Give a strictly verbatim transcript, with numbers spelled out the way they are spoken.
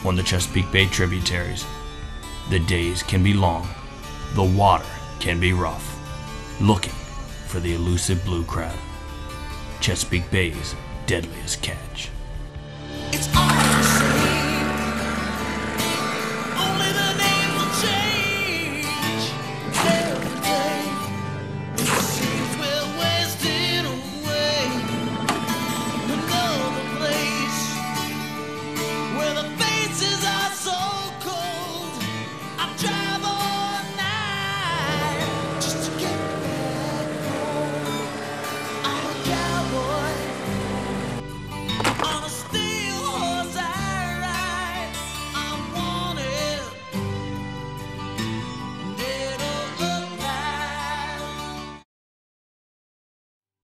on the Chesapeake Bay tributaries. The days can be long, the water can be rough, looking for the elusive blue crab, Chesapeake Bay's deadliest catch. It's